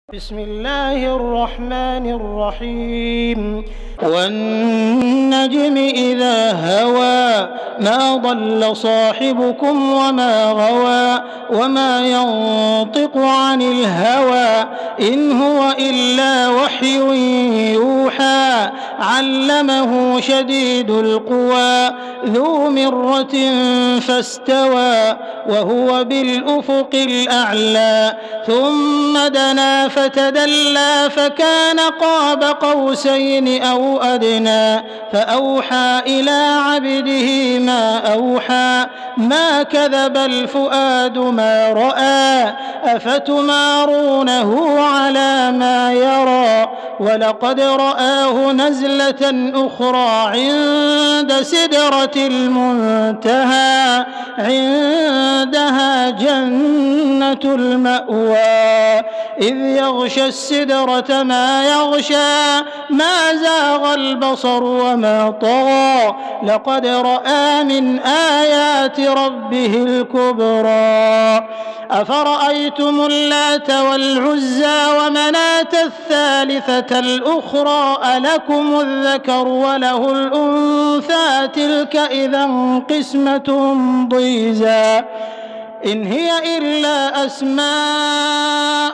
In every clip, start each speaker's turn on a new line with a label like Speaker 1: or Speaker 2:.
Speaker 1: بسم الله الرحمن الرحيم والنجم إذا هوى ما ضل صاحبكم وما غوى وما ينطق عن الهوى إن هو إلا وحي يوحى علمه شديد القوى ذو مرة فاستوى وهو بالأفق الأعلى ثم دنا فتدلى فكان قاب قوسين أو أدنى فأوحى إلى عبده ما أوحى ما كذب الفؤاد ما رأى أفتمارونه على ما يرى ولقد رآه نزلة أخرى عند سدرة المنتهى عندها جنة المأوى إذ يغشى السدرة ما يغشى ما زاغ البصر وما طغى لقد رأى من آيات ربه الكبرى أفرأيتم اللات والعزى ومناة الثالثة الأخرى ألكم الذكر وله الأنثى تلك إذا قسمة ضيزى إن هي إلا أسماء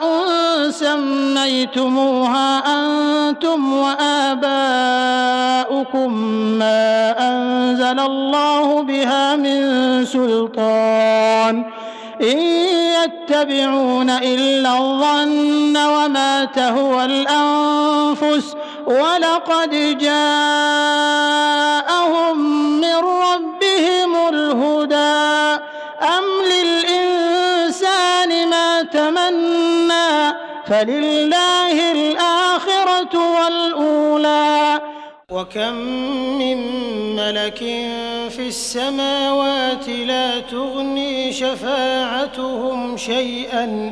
Speaker 1: سميتموها أنتم وآباؤكم ما أنزل الله بها من سلطان إن يتبعون إلا الظن وما تهوى الأنفس ولقد جاءهم من ربهم الهدى أم للإنسان ما تمنى فلله الآخرة والأولى وكم من ملك في السماوات لا تغني شفاعتهم شيئا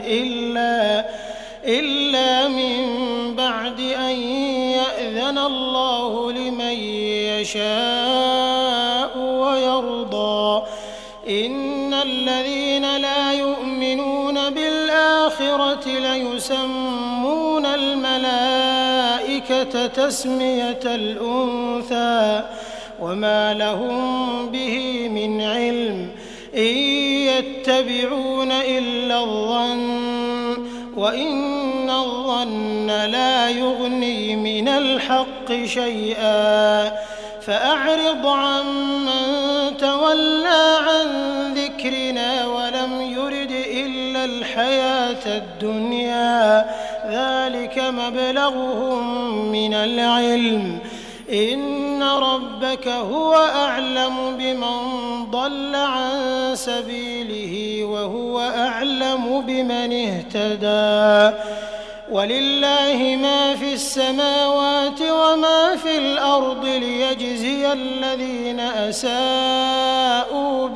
Speaker 1: إلا من بعد أن يأذن الله لمن يشاء ويرضى إن الذين لا يؤمنون بالآخرة ليسمون الملائكة تسمية الأنثى وما لهم به من علم إن يتبعون إلا الظن وإن الظن لا يغني من الحق شيئا فأعرض عمن تولى عن ذكرنا ولم يرد إلا الحياة الدنيا ذلك مبلغهم من العلم إن ربك هو أعلم بمن ضل عن سبيله وهو أعلم بمن اهتدى ولله ما في السماوات وما في الأرض ليجزي الذين أساءوا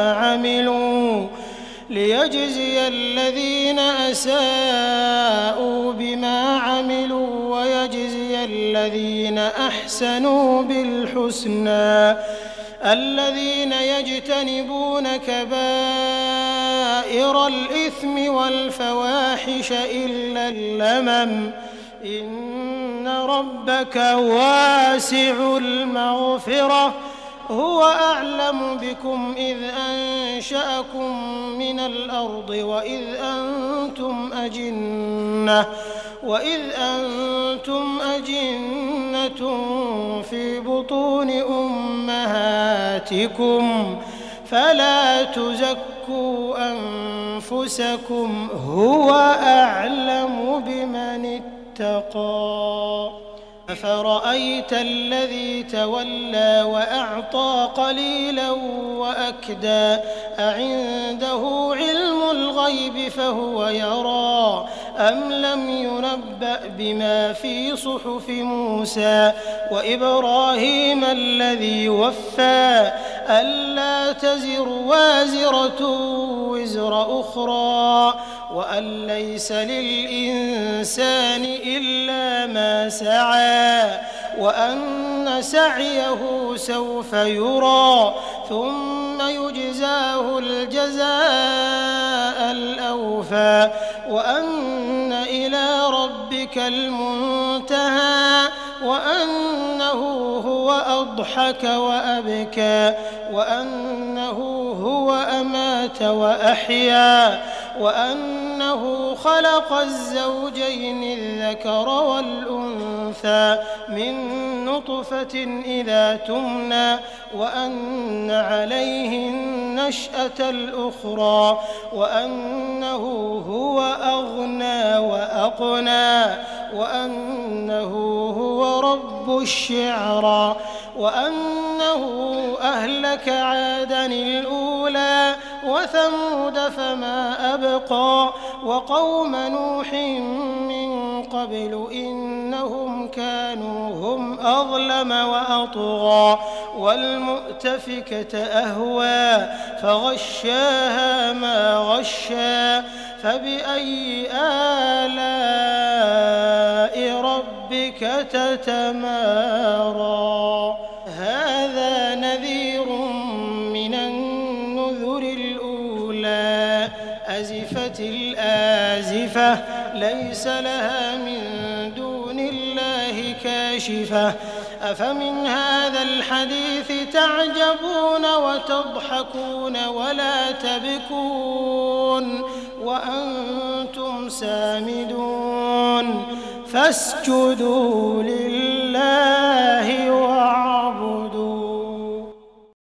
Speaker 1: بما عملوا ويجزي الذين أحسنوا بالحسنى الذين يجتنبون كبائر الإثم والفواحش إلا اللمم إن ربك واسع المغفرة هو أعلم بكم إذ أنشأكم من الأرض وإذ أنتم أجنة في بطون أمهاتكم فلا تزكوا أنفسكم هو أعلم بمن اتقى أفرأيت الذي تولى وأعطى قليلا وأكدى أعنده علم الغيب فهو يرى أم لم ينبأ بما في صحف موسى وإبراهيم الذي وفى ألا تزر وازرة وزر أخرى وأن ليس للإنسان إلا ما سعى وأن سعيه سوف يرى ثم يجزاه الجزاء الأوفى وأن إلى ربك المنتهى وأنه هو أضحك وأبكى وأنه هو أمات وأحيا وأنه خلق الزوجين الذكر والأنثى من نطفة إذا تمنى وأن عليه النشأة الأخرى وأنه هو أغنى وأقنى وأنه هو رب الشعرى وأنه أهلك عادًا الأولى وثمود فما أبقى وقوم نوح من قبل إنهم كانوا هم أظلم وأطغى والمؤتفكة أهوى فغشاها ما غشى فبأي آلاء ربك تتمارى هذا نذير من النذر الأولى أزفت الآزفة ليس لها من دون الله كاشفة أفمن هذا الحديث تعجبون وتضحكون ولا تبكون وأنتم سامدون فاسجدوا لله